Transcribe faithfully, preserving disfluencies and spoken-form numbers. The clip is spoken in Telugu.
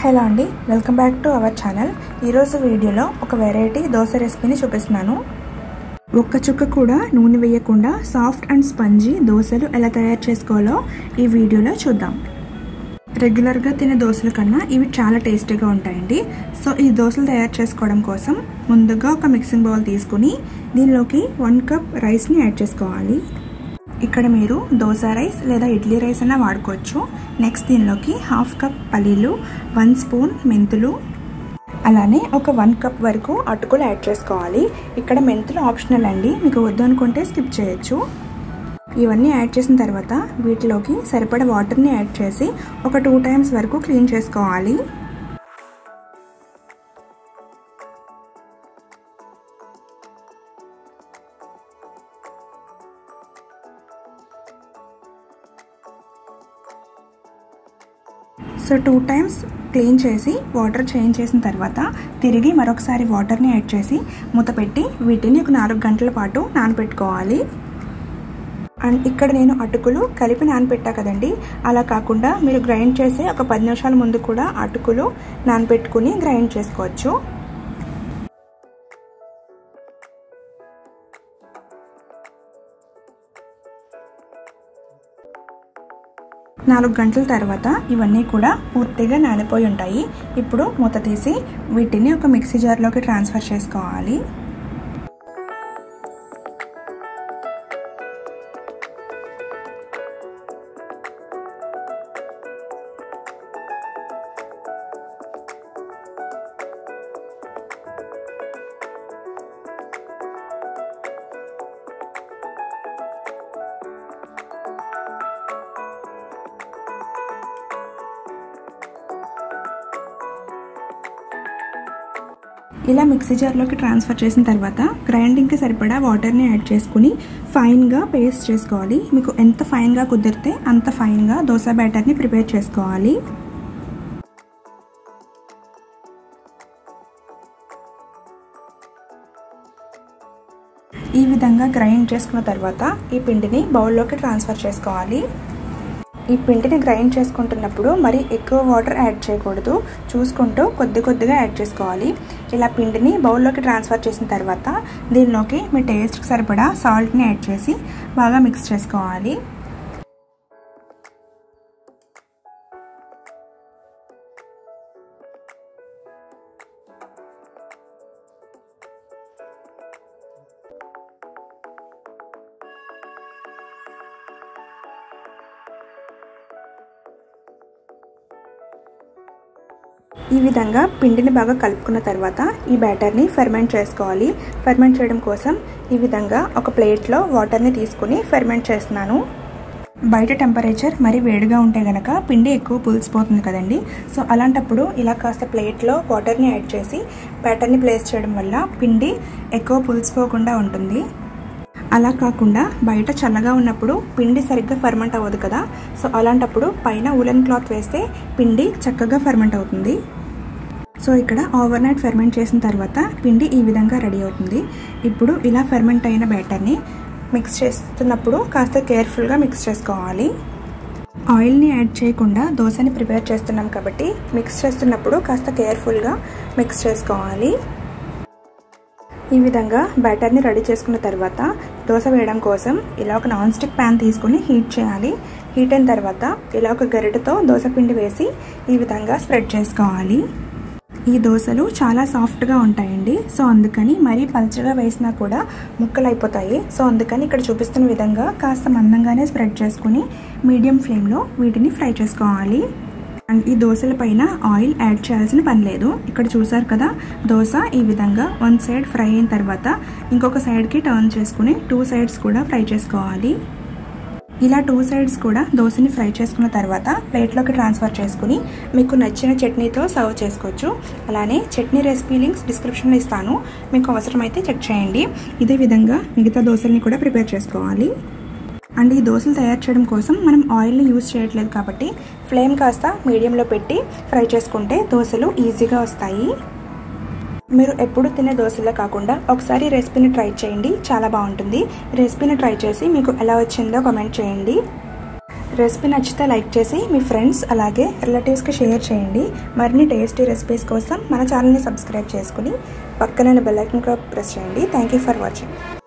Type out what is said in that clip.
హలో అండి, welcome back to our channel. ఈరోజు వీడియోలో ఒక వెరైటీ దోశ రెసిపీని చూపిస్తున్నాను. ఒక్క చుక్క కూడా నూనె వేయకుండా సాఫ్ట్ అండ్ స్పంజీ దోశలు ఎలా తయారు చేసుకోవాలో ఈ వీడియోలో చూద్దాం. రెగ్యులర్గా తినే దోశల కన్నా ఇవి చాలా టేస్టీగా ఉంటాయండి. సో ఈ దోశలు తయారు చేసుకోవడం కోసం ముందుగా ఒక మిక్సింగ్ బౌల్ తీసుకుని దీనిలోకి వన్ కప్ రైస్ని యాడ్ చేసుకోవాలి. ఇక్కడ మీరు దోశ రైస్ లేదా ఇడ్లీ రైస్ అయినా వాడుకోవచ్చు. నెక్స్ట్ దీనిలోకి హాఫ్ కప్ పల్లీలు, వన్ స్పూన్ మెంతులు, అలానే ఒక వన్ కప్ వరకు అటుకులు యాడ్ చేసుకోవాలి. ఇక్కడ మెంతులు ఆప్షనల్ అండి, మీకు వద్దు అనుకుంటే స్కిప్ చేయొచ్చు. ఇవన్నీ యాడ్ చేసిన తర్వాత వీటిలోకి సరిపడా వాటర్ని యాడ్ చేసి ఒక టూ టైమ్స్ వరకు క్లీన్ చేసుకోవాలి. సో టూ టైమ్స్ క్లీన్ చేసి వాటర్ చేంజ్ చేసిన తర్వాత తిరిగి మరొకసారి వాటర్ని యాడ్ చేసి మూత పెట్టి వీటిని ఒక నాలుగు గంటల పాటు నానబెట్టుకోవాలి. అండ్ ఇక్కడ నేను అటుకులు కలిపి నానబెట్టా కదండి, అలా కాకుండా మీరు గ్రైండ్ చేసి ఒక పది నిమిషాల ముందు కూడా అటుకులు నానబెట్టుకుని గ్రైండ్ చేసుకోవచ్చు. నాలుగు గంటల తర్వాత ఇవన్నీ కూడా పూర్తిగా నానిపోయి ఉంటాయి. ఇప్పుడు మూత తీసి వీటిని ఒక మిక్సీ జార్లోకి ట్రాన్స్ఫర్ చేసుకోవాలి. ఇలా మిక్సీ జార్లోకి ట్రాన్స్ఫర్ చేసిన తర్వాత గ్రైండింగ్కి సరిపడా వాటర్ని యాడ్ చేసుకుని ఫైన్గా పేస్ట్ చేసుకోవాలి. మీకు ఎంత ఫైన్గా కుదిరితే అంత ఫైన్గా దోశ బ్యాటర్ని ప్రిపేర్ చేసుకోవాలి. ఈ విధంగా గ్రైండ్ చేసుకున్న తర్వాత ఈ పిండిని బౌల్లోకి ట్రాన్స్ఫర్ చేసుకోవాలి. ఈ పిండిని గ్రైండ్ చేసుకుంటున్నప్పుడు మరి ఎక్కువ వాటర్ యాడ్ చేయకూడదు, చూసుకుంటూ కొద్ది కొద్దిగా యాడ్ చేసుకోవాలి. ఇలా పిండిని బౌల్లోకి ట్రాన్స్ఫర్ చేసిన తర్వాత దీనిలోకి మీ టేస్ట్కి సరిపడా సాల్ట్ని యాడ్ చేసి బాగా మిక్స్ చేసుకోవాలి. ఈ విధంగా పిండిని బాగా కలుపుకున్న తర్వాత ఈ బ్యాటర్ని ఫెర్మెంట్ చేసుకోవాలి. ఫెర్మెంట్ చేయడం కోసం ఈ విధంగా ఒక ప్లేట్లో వాటర్ని తీసుకుని ఫెర్మెంట్ చేస్తున్నాను. బయట టెంపరేచర్ మరి వేడిగా ఉంటే గనక పిండి ఎక్కువ పులిసిపోతుంది కదండి. సో అలాంటప్పుడు ఇలా కాస్త ప్లేట్లో వాటర్ని యాడ్ చేసి బ్యాటర్ని ప్లేస్ చేయడం వల్ల పిండి ఎక్కువ పులిసిపోకుండా ఉంటుంది. అలా కాకుండా బయట చల్లగా ఉన్నప్పుడు పిండి సరిగ్గా ఫెర్మెంట్ అవ్వదు కదా, సో అలాంటప్పుడు పైన ఉలెన్ క్లాత్ వేస్తే పిండి చక్కగా ఫెర్మెంట్ అవుతుంది. సో ఇక్కడ ఓవర్ నైట్ ఫెర్మెంట్ చేసిన తర్వాత పిండి ఈ విధంగా రెడీ అవుతుంది. ఇప్పుడు ఇలా ఫెర్మెంట్ అయిన బ్యాటర్ని మిక్స్ చేస్తున్నప్పుడు కాస్త కేర్ఫుల్గా మిక్స్ చేసుకోవాలి. ఆయిల్ని యాడ్ చేయకుండా దోశని ప్రిపేర్ చేస్తున్నాం కాబట్టి మిక్స్ చేస్తున్నప్పుడు కాస్త కేర్ఫుల్గా మిక్స్ చేసుకోవాలి. ఈ విధంగా బ్యాటర్ని రెడీ చేసుకున్న తర్వాత దోశ వేయడం కోసం ఇలా ఒక నాన్ స్టిక్ ప్యాన్ తీసుకుని హీట్ చేయాలి. హీట్ అయిన తర్వాత ఇలా ఒక గరిటెతో దోశ పిండి వేసి ఈ విధంగా స్ప్రెడ్ చేసుకోవాలి. ఈ దోశలు చాలా సాఫ్ట్గా ఉంటాయండి, సో అందుకని మరీ పల్చగా వేసినా కూడా ముక్కలు అయిపోతాయి. సో అందుకని ఇక్కడ చూపిస్తున్న విధంగా కాస్త మందంగానే స్ప్రెడ్ చేసుకుని మీడియం ఫ్లేమ్లో వీటిని ఫ్రై చేసుకోవాలి. అండ్ ఈ దోశల పైన ఆయిల్ యాడ్ చేయాల్సిన పని లేదు. ఇక్కడ చూసారు కదా, దోశ ఈ విధంగా వన్ సైడ్ ఫ్రై అయిన తర్వాత ఇంకొక సైడ్కి టర్న్ చేసుకుని టూ సైడ్స్ కూడా ఫ్రై చేసుకోవాలి. ఇలా టూ సైడ్స్ కూడా దోశని ఫ్రై చేసుకున్న తర్వాత ప్లేట్లోకి ట్రాన్స్ఫర్ చేసుకుని మీకు నచ్చిన చట్నీతో సర్వ్ చేసుకోవచ్చు. అలానే చట్నీ రెసిపీ లింక్స్ డిస్క్రిప్షన్లో ఇస్తాను, మీకు అవసరమైతే చెక్ చేయండి. ఇదే విధంగా మిగతా దోశల్ని కూడా ప్రిపేర్ చేసుకోవాలి. అండ్ ఈ దోశలు తయారు చేయడం కోసం మనం ఆయిల్ని యూజ్ చేయట్లేదు కాబట్టి ఫ్లేమ్ కాస్త మీడియంలో పెట్టి ఫ్రై చేసుకుంటే దోశలు ఈజీగా వస్తాయి. మీరు ఎప్పుడు తినే దోశలా కాకుండా ఒకసారి రెసిపీని ట్రై చేయండి, చాలా బాగుంటుంది. రెసిపీని ట్రై చేసి మీకు ఎలా వచ్చిందో కామెంట్ చేయండి. రెసిపీ నచ్చితే లైక్ చేసి మీ ఫ్రెండ్స్ అలాగే రిలేటివ్స్కి షేర్ చేయండి. మరిన్ని టేస్టీ రెసిపీస్ కోసం మన ఛానల్ని సబ్స్క్రైబ్ చేసుకుని పక్కన బెల్ ఐకాన్ కూడా ప్రెస్ చేయండి. Thank you for watching.